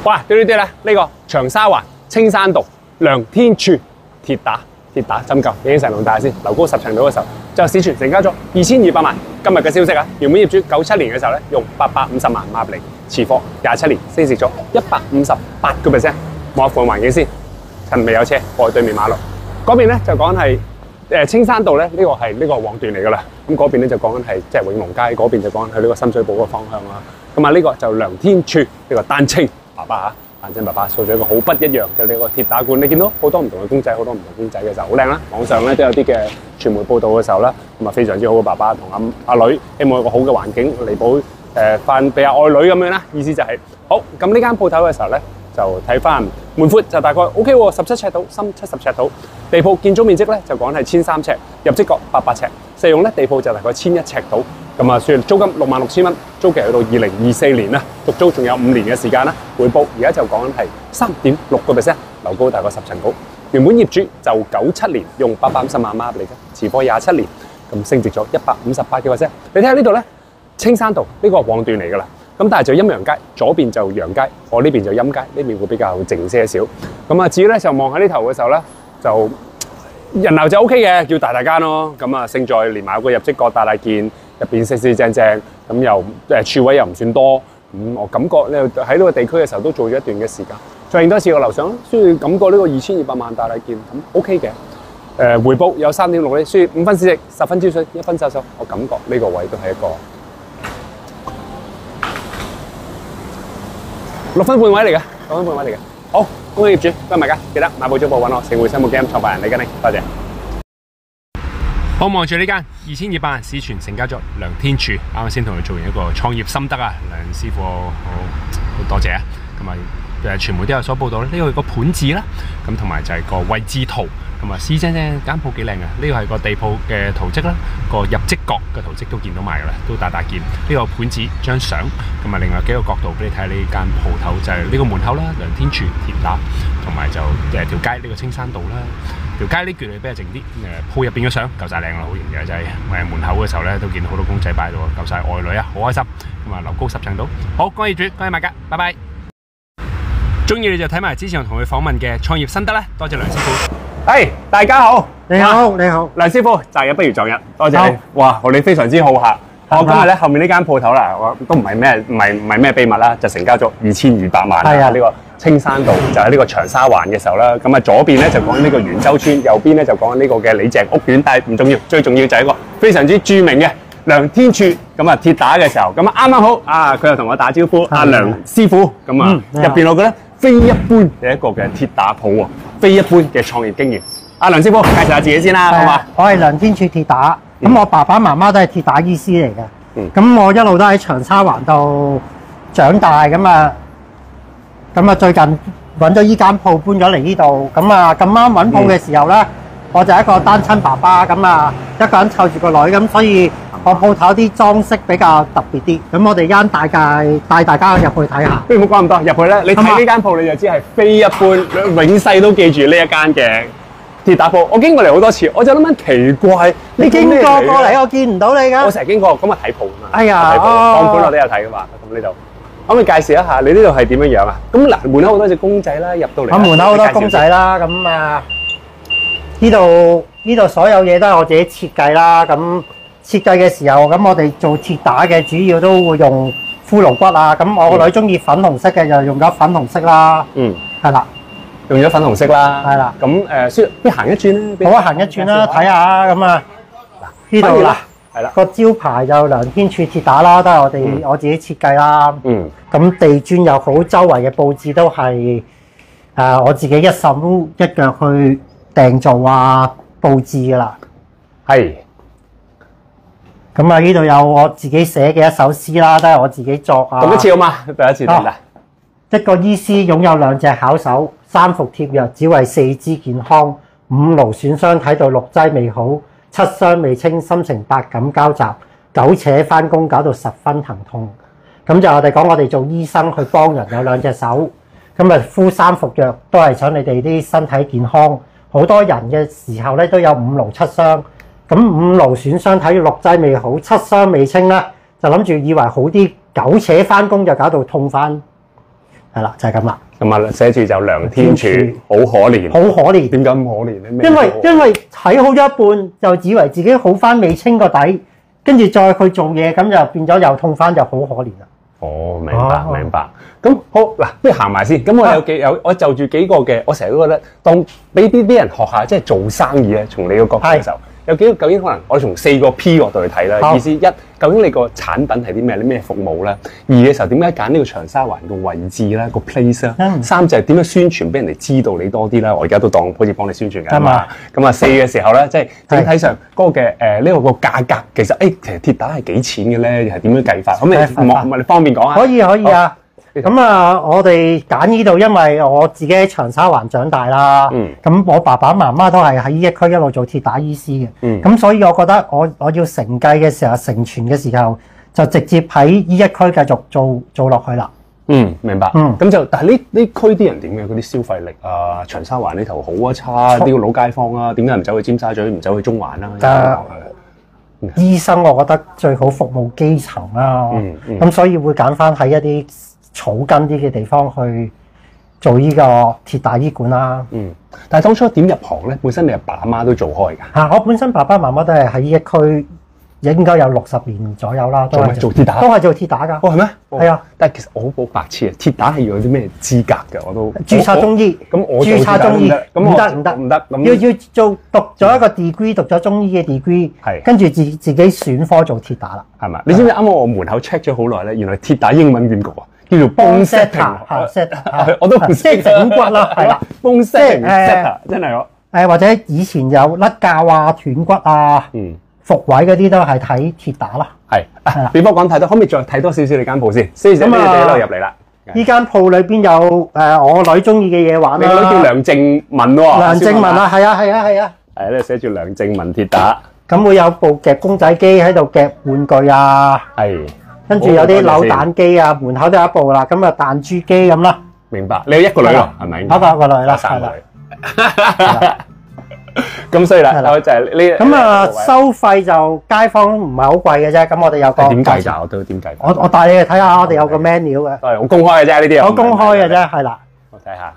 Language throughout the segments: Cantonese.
哇，對呢啲咧，呢個長沙灣青山道梁天柱鐵打針灸已經成龍大先，樓高10層度嘅時候，就市傳成交咗2200萬。今日嘅消息啊，原本業主97年嘅時候咧，用850萬買入嚟，持貨27年升值咗158%。望下附近環境先，趁未有車過去對面馬路。嗰邊咧就講係青山道咧，呢個係呢個旺段嚟㗎啦。咁嗰邊咧就講緊係即係永隆街嗰邊就講緊去呢個深水埗嘅方向啦。咁啊呢個就梁天柱呢個丹青爸爸嚇。丹青爸爸掃咗一個好不一樣嘅呢個鐵打館，你見到好多唔同嘅公仔，好多唔同公仔嘅時候好靚啦。網上咧都有啲嘅傳媒報道嘅時候啦，咁啊非常之好嘅爸爸同阿女，希望有個好嘅環境彌補翻俾阿愛女咁樣啦。意思就係好咁呢間鋪頭嘅時候咧，就睇翻門闊就大概 OK 喎，17尺度，深70尺度。地鋪建築面積咧就講係1003尺，入職角800尺，實用咧地鋪就大概1001尺度。咁啊，算租金66000蚊，租期去到2024年啦，續租仲有5年嘅時間啦。回報而家就講緊係3.6%，樓高大概10層高。原本業主就97年用850萬買入嚟嘅，持貨27年，咁升值咗158%。你睇下呢度咧，青山道呢個旺段嚟㗎啦。咁但係就陰陽街，左邊就陽街，我呢邊就陰街，呢邊會比較靜些少。咁啊，至於咧就望喺呢頭嘅時候咧，就人流就 OK 嘅，叫大間咯。咁啊，勝在連埋個入職角大件。入邊四正，咁又柱位又唔算多，咁我感覺咧喺呢個地區嘅時候都做咗一段嘅時間。再影多次個樓上，所以感覺呢個2200萬大件咁 OK 嘅。回報有3.6厘，所以5分市值10分招水1分收手，我感覺呢個位都係一個6分半位嚟嘅，6分半位嚟嘅。好，恭喜業主，各位買家記得買部租鋪揾我，成會生活 game 創辦人李根寧，多謝。好，望住呢間2200萬市傳成交咗梁天柱，啱啱先同佢做完一個創業心得啊，梁師傅好多謝啊。咁啊傳媒都有所報道咧，呢個係個盤字啦，咁同埋就係個位置圖，咁啊試正間鋪幾靚啊。呢個係個地鋪嘅圖則啦，個入職角嘅圖則都見到埋㗎啦，都大件。呢個盤子張相，咁啊另外幾個角度俾你睇呢間鋪頭，就係呢個門口啦，梁天柱鐵打，同埋就條街呢個青山道啦。條街呢段你比較靜啲，鋪入邊嘅相夠晒靚啦，好型嘅就係門口嘅時候咧都見到好多公仔擺喺度，夠晒愛女啊，好開心。咁啊樓高10層度，好，恭喜業主，恭喜買家，拜拜。中意你就睇埋之前我同佢訪問嘅創業心得啦，多謝梁師傅。係，大家好， 你好，你好， 梁師傅，擇日不如撞日，多謝你。哇，你非常之好客。我今日咧後面呢間鋪頭啦，我都唔係咩秘密啦，就成交咗2200萬。係啊，呢個青山道就喺呢個長沙灣嘅時候啦。咁啊左邊咧就講緊呢個元洲村，右邊咧就講緊呢個嘅李鄭屋苑，但係唔重要，最重要就係一個非常之著名嘅梁天柱。咁啊鐵打嘅時候，咁啊啱啱好啊，佢又同我打招呼，阿梁師傅。咁啊入邊我覺得非一般嘅一個嘅鐵打鋪喎，非一般嘅創業經驗。阿梁師傅介紹下自己先啦，好嘛？ 我係梁天柱鐵打。咁我爸爸媽媽都係鐵打醫師嚟嘅，咁我一路都喺長沙灣度長大，咁啊最近揾咗依間鋪搬咗嚟呢度，咁啊咁啱揾鋪嘅時候咧，我就係一個單親爸爸，咁啊一個人湊住個女，咁所以我鋪頭啲裝飾比較特別啲，咁我哋間帶大家入去睇下。 不如唔好講咁多，入去咧，你睇呢間鋪你就知係非一般，永世都記住呢一間嘅鐵打鋪。我經過嚟好多次，我就諗緊奇怪， 你經過嚟，我見唔到你㗎。 我成日經過，咁啊睇鋪啊嘛。 哎呀， 睇鋪，當盤我都有睇㗎嘛。咁呢度，可唔可以介紹一下你呢度係點樣樣啊？咁嗱，門口好多隻公仔啦，入到嚟。 我門口好多公仔啦，咁啊，呢度所有嘢都係我自己設計啦。咁設計嘅時候，咁我哋做鐵打嘅主要都會用骷髏骨啊。咁我個女中意粉紅色嘅，就用咗粉紅色啦。係啦。 用咗粉紅色啦，係啦。咁先行一轉咧， 好啊，行一轉啦，睇下咁啊。呢度啦，係啦，個招牌就梁天柱鐵打啦，都係我自己設計啦。咁地磚又好，周圍嘅佈置都係我自己一手一腳去訂做啊，佈置噶啦。係。咁啊，呢度有我自己寫嘅一首詩啦，都係我自己作啊。 讀一次好嘛？第一次嚟啦。 一個醫師擁有2隻巧手，3服貼藥只為4肢健康，5勞損傷睇到6劑未好，7傷未清心情百感交集，9扯返工搞到10分疼痛。咁就我哋講，我哋做醫生去幫人有2隻手，咁啊敷3服藥都係想你哋啲身體健康。好多人嘅時候咧都有5勞7傷，咁5勞損傷睇到6劑未好，7傷未清咧，就諗住以為好啲，9扯返工就搞到痛返。 係啦，就係咁啦。 咁啊，寫住就梁天柱，好可憐。 好可憐。 點解咁可憐咧？ 因為睇好咗一半，就以為自己好翻未清個底，跟住再去做嘢，咁就變咗又痛翻，就好可憐啦。 哦，明白。咁好嗱，不如行埋先。咁我我就住幾個嘅，我成日都覺得當俾啲人學下，即係做生意咧，從你個角度嘅時候。有幾個究竟可能我哋從4個 P 角度去睇啦。意思一，究竟你個產品係啲咩？你咩服務咧？二嘅時候點解揀呢個長沙灣個位置啦、個 place 啦？三就係點樣宣傳俾人哋知道你多啲啦。我而家都當好似幫你宣傳緊嘛。咁啊4嘅時候咧，即係整體上嗰個嘅呢個價格其實其實鐵打係幾錢嘅咧？係點樣計法？咁你方便講下？ 可以啊。咁啊，我哋揀呢度，因為我自己喺長沙灣長大啦。咁我爸爸媽媽都係喺呢一區一路做鐵打醫師嘅。咁所以我覺得我要承繼嘅時候、承傳嘅時候，就直接喺呢一區繼續做落去啦。 明白。咁就但係呢區啲人點嘅？嗰啲消費力啊，長沙灣呢頭好啊差，啲老街坊啊，點解唔走去尖沙咀，唔走去中環啦？ 醫生我覺得最好服務基層啦。咁所以會揀翻喺一啲草根啲嘅地方去做呢個鐵打醫館啦。 但係當初點入行咧？本身你阿爸阿媽都做開㗎。 我本身爸爸媽媽都係喺呢一區，應該有60年左右啦。都係做鐵打， 都係做鐵打㗎。 係咩？ 係啊。 但係其實我好白痴啊！鐵打係要有啲咩資格㗎？我都註冊中醫。 咁我註冊中醫唔得。 要讀咗一個 degree，讀咗中醫嘅 degree，跟住自己選科做鐵打啦。 係嘛？你知唔知啱啱我門口 check 咗好耐咧？原來鐵打英文點讀啊？叫做 bone setter，我都唔識即係整骨啦，係啦 ，bone setter 真係我或者以前有甩骹啊、斷骨啊、復位嗰啲都係睇鐵打啦。 係，比方講睇到，可唔可以再睇多少少你間鋪先？所以就呢個地度入嚟啦。 呢間鋪裏邊有我女中意嘅嘢玩啦。 你個女叫梁靜文喎。 梁靜文啊，係啊。 係咧，寫住梁靜文鐵打。 咁會有部夾公仔機喺度夾玩具啊。 係。 跟住有啲扭蛋機啊，門口都有一部啦，咁啊彈珠機咁啦。 明白，你有一個女咯，係咪？ 我個女啦， 係啦。咁所以啦，就係呢。 咁啊，收費就街坊唔係好貴嘅啫。咁我哋有個點計咋？我都點計？ 我帶你去睇下，我哋有個 menu 嘅。 係好公開嘅啫，呢啲好公開嘅啫，係啦。 我睇下，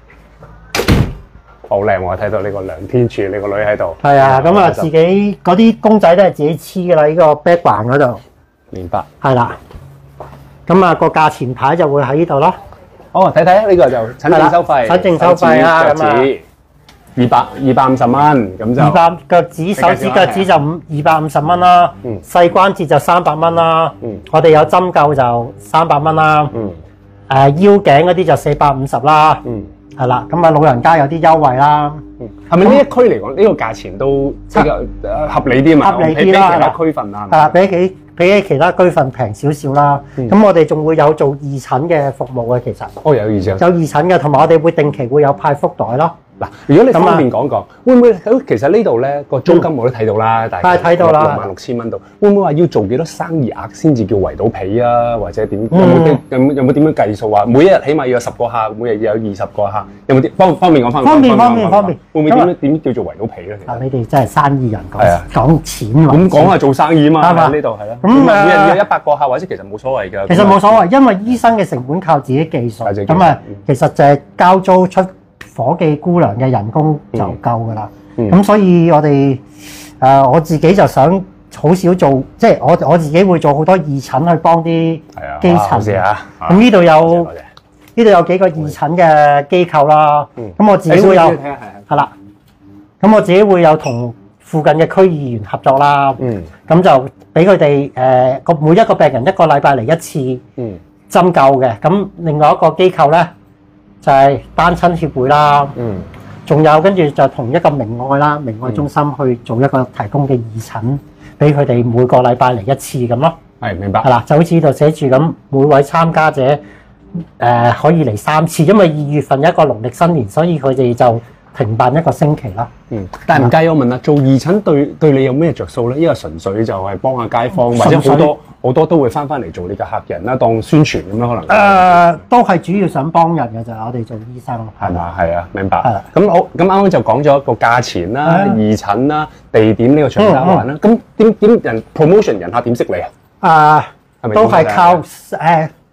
好靚喎！睇到呢個梁天柱，你個女喺度。 係啊，咁啊，自己嗰啲公仔都係自己黐㗎啦，呢個 background 嗰度。 明白， 係啦，咁啊個價錢牌就會喺呢度咯。 睇睇呢個就診症收費， 診症收費啊，咁啊 250蚊，咁就 200腳趾手指腳趾就250蚊啦，細關節就300蚊啦，我哋有針灸就300蚊啦，腰頸嗰啲就450啦，係啦，咁啊老人家有啲優惠啦。 係咪呢一區嚟講呢個價錢都比較合理啲嘛？ 合理啲啦， 比其他區份啊， 係啦，比其他區份平少少啦。咁我哋仲會有做義診嘅服務嘅，其實。有義診。有義診嘅，同埋我哋會定期會有派福袋咯。 嗱，如果你方便講講，會唔會其實呢度咧個租金我都睇到啦，大概睇到啦 66000蚊度，會唔會話要做幾多生意額先至叫圍到皮啊？或者點？有冇點樣計數啊？每一日起碼要有10個客，每日要有20個客，有冇啲方便講翻？方便。會唔會點叫做圍到皮咧？ 你哋真係生意人講錢喎。 咁講係做生意啊嘛，呢度係咯。咁每日要100個客，或者其實冇所謂㗎。 其實冇所謂，因為醫生嘅成本靠自己計數。咁啊，其實就係交租出伙計姑娘嘅人工就夠㗎啦。咁所以我哋我自己就想好少做，即係我自己會做好多義診去幫啲基層。咁呢度有幾個義診嘅機構啦。咁我自己會有係啦。咁我自己會有同附近嘅區議員合作啦。咁就俾佢哋每一個病人1個禮拜嚟1次針灸嘅。咁另外一個機構咧就係單親協會啦。仲有跟住就同一個明愛啦，明愛中心去做一個提供嘅義診，俾佢哋每個禮拜嚟1次咁咯。 係，明白。係啦， 就好似呢度寫住咁，每位參加者可以嚟3次，因為2月份一個農曆新年，所以佢哋就停辦1個星期啦。 但係唔介意我問啦，做義診對你有咩着數咧？因為純粹就係幫下街坊，或者好多都會翻嚟做你嘅客人啦，當宣傳咁樣可能。 都係主要想幫人嘅就係我哋做醫生。 係嘛？係啊，明白。係啦。咁好，咁啱啱就講咗個價錢啦、義診啦、地點呢個長沙灣啦。咁點人 promotion 人客點識你啊？ 都係靠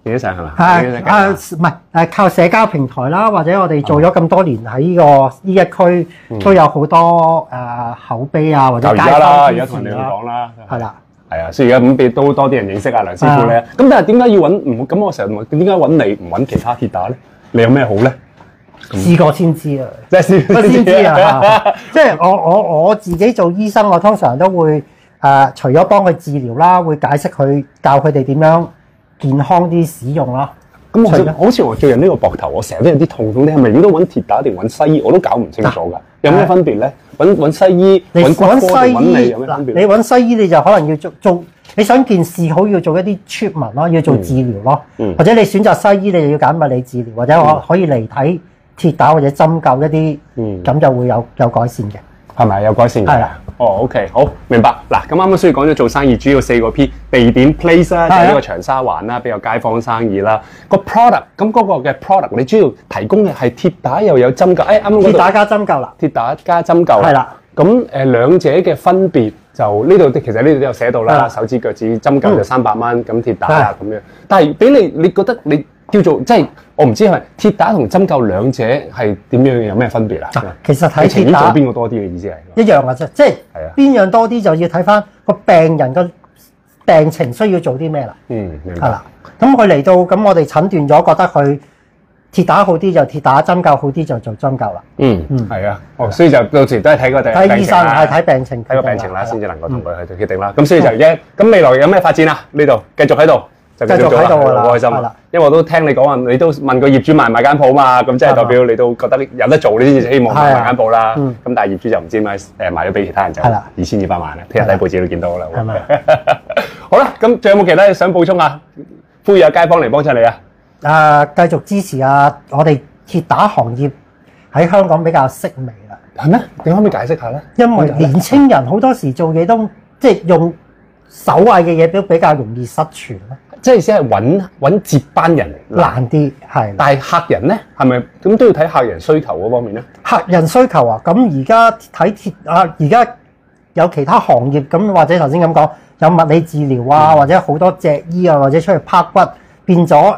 影相係嘛？ 唔係靠社交平台啦，或者我哋做咗咁多年喺呢一區都有好多口碑啊，或者街坊而家同人哋講啦， 係啦， 係啊，所以而家咁都多啲人認識阿梁師傅咧。咁但係點解要揾咁？我成日問點解揾你唔揾其他鐵打咧？你有咩好咧？ 試過先知啊， 即係先知啊！即係我自己做醫生，我通常都會除咗幫佢治療啦，會解釋佢教佢哋點樣健康啲使用啦。 咁好似我最近呢個膊頭，我成日都有啲痛啲，係咪應該揾鐵打定揾西醫？我都搞唔清楚㗎。有咩分別咧？揾西醫、揾骨科定揾你有咩分別？ 你揾西醫你就可能要做你想件事好，要做一啲 treatment 咯，要做治療咯。或者你選擇西醫，你就要揀物理治療，或者可以嚟睇鐵打或者針灸一啲，咁就會有改善嘅。 係咪有改善嘅？係啦。哦 ，OK， 好，明白。嗱，咁啱啱所以講咗做生意主要4個 P， 地點 place 啦，就係呢個長沙灣啦，比較街坊生意啦。個 product， 咁嗰個嘅 product， 你主要提供嘅係鐵打又有針灸。啱啱鐵打加針灸啦。 鐵打加針灸。係啦。咁兩者嘅分別就呢度，其實呢度都有寫到啦。手指腳趾針灸就300蚊，咁鐵打啦咁樣。但係俾你覺得你叫做即係我唔知係咪鐵打同針灸兩者係點樣有咩分別啊？ 其實睇鐵打邊個多啲嘅意思係一樣嘅啫，即係邊樣多啲就要睇翻個病人嘅病情需要做啲咩啦。 明白。 係啦，咁佢嚟到咁我哋診斷咗，覺得佢鐵打好啲就鐵打，針灸好啲就做針灸啦。 係啊。所以就到時都係睇個睇醫生，係睇病情， 睇個病情啦，先至能夠同佢去決定啦。咁所以就咁未來有咩發展啊？呢度繼續喺度。繼續喺度㗎啦，好開心。因為我都聽你講話，你都問個業主賣唔賣間鋪嘛，咁即係代表你都覺得有得做，你先至希望賣間鋪啦。咁但係業主就唔知點解賣咗俾其他人就2200萬啦。聽日睇報紙都見到啦。係咪？好啦，咁仲有冇其他嘢想補充啊？呼籲下街坊嚟幫襯你啊！ 繼續支持我哋鐵打行業喺香港比較式微啦。 係咩？點可唔可以解釋下咧？ 因為年青人好多時做嘢都即係用手藝嘅嘢都比較容易失傳咯。 即係先係揾接班人難啲，係。 但係客人咧，係咪咁都要睇客人需求嗰方面咧？ 客人需求啊，咁而家睇鐵而家有其他行業咁，或者頭先咁講有物理治療啊，或者好多脊醫啊，或者出去拍骨，變咗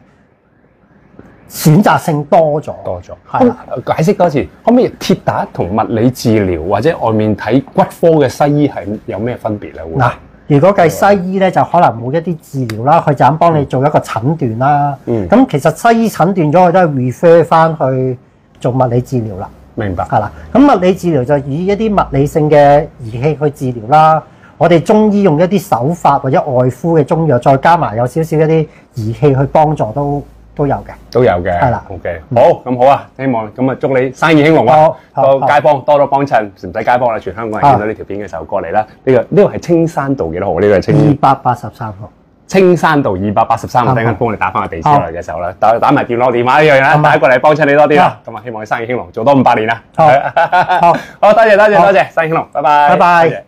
選擇性多咗。係解釋多次，可唔可以鐵打同物理治療或者外面睇骨科嘅西醫係有咩分別咧？ 嗱。如果計西醫咧，就可能冇一啲治療啦，佢就咁幫你做一個診斷啦。咁其實西醫診斷咗，佢都係 refer 翻去做物理治療啦。 明白。係啦，咁物理治療就以一啲物理性嘅儀器去治療啦。我哋中醫用一啲手法或者外敷嘅中藥，再加埋有少少一啲儀器去幫助都有嘅， 都有嘅， 係啦。 OK，好，咁好啊！希望咁啊，祝你生意興隆啊！個街坊多多幫襯，唔使街坊啦，全香港人見到呢條片嘅時候過嚟啦。呢個係青山道幾多號？呢個係 283號。 青山道283號，等陣幫你打翻個地址落嚟嘅時候啦，打埋電話呢樣啦，帶過嚟幫襯你多啲啦。咁啊，希望你生意興隆，做多500年啦。好，多謝，生意興隆，拜拜。